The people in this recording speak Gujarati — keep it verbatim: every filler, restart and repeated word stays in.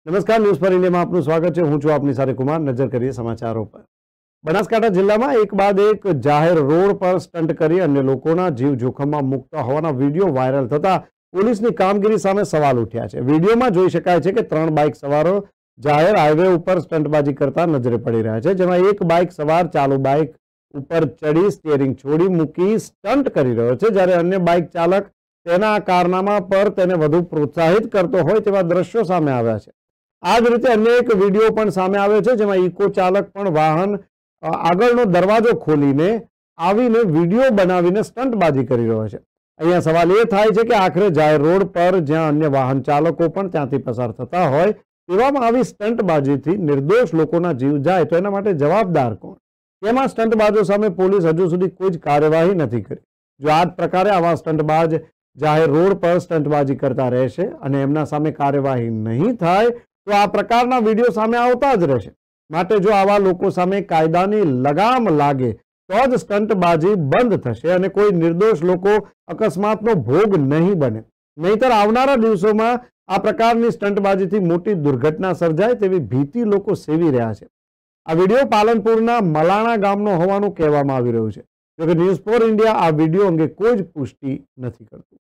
નમસ્કાર, ન્યૂઝ ફોર ઇન્ડિયામાં આપનું સ્વાગત છે। હું છું આપની સાથે કુમાર। નજર કરીએ સમાચારો પર। બનાસકાંઠા જિલ્લામાં એક બાદ એક જાહેર રોડ પર સ્ટન્ટ કરી અન્ય લોકોના જીવ જોખમમાં મૂકતા હોવાના વિડીયો વાયરલ થતા પોલીસની કામગીરી સામે સવાલ ઉઠ્યા છે। વિડીયોમાં જોઈ શકાય છે કે ત્રણ બાઇક સવારો જાહેર હાઈવે ઉપર સ્ટન્ટબાજી કરતા નજરે પડી રહ્યા છે, જેમાં એક બાઇક સવાર ચાલુ બાઇક ઉપર ચડી સ્ટીયરિંગ છોડી મૂકી સ્ટન્ટ કરી રહ્યો છે, જ્યારે અન્ય બાઇક ચાલક તેના કારનામા પર તેને વધુ પ્રોત્સાહિત કરતો હોય તેવા દ્રશ્યો સામે આવ્યા છે। આ જ રીતે અન્ય એક વિડીયો પણ સામે આવ્યો છે, જેમાં ઇકો ચાલક પણ વાહન આગળનો દરવાજો ખોલીને આવીને વિડીયો બનાવીને સ્ટન્ટબાજી કરી રહ્યો છે। અહીંયા સવાલ એ થાય છે કે આખરે જાહેર રોડ પર જ્યાં અન્ય વાહન ચાલકો પણ ત્યાંથી પસાર થતા હોય તેવામાં આવી સ્ટન્ટબાજીથી નિર્દોષ લોકોના જીવ જાય તો એના માટે જવાબદાર કોણ? તેમાં સ્ટન્ટબાજો સામે પોલીસ હજુ સુધી કોઈ જ કાર્યવાહી નથી કરી। જો આ જ પ્રકારે આવા સ્ટન્ટબાજ જાહેર રોડ પર સ્ટન્ટબાજી કરતા રહેશે અને એમના સામે કાર્યવાહી નહીં થાય તો આ પ્રકારના વિડીયો સામે આવતા જ રહેશે। માટે જો આવા લોકો સામે કાયદાની લગામ લાગે તો જ સ્ટન્ટબાજી બંધ થશે અને કોઈ નિર્દોષ લોકો અકસ્માતનો ભોગ નહીં બને। નહીતર આવનારા દિવસોમાં આ પ્રકારની સ્ટન્ટબાજીથી મોટી દુર્ઘટના સર્જાય તેવી ભીતિ લોકો સેવી રહ્યા છે। આ વિડીયો પાલનપુરના મલાણા ગામનો હોવાનું કહેવામાં આવી રહ્યું છે, જોકે ન્યૂઝ ફોર ઇન્ડિયા આ વિડીયો અંગે કોઈ જ પુષ્ટિ નથી કરતું।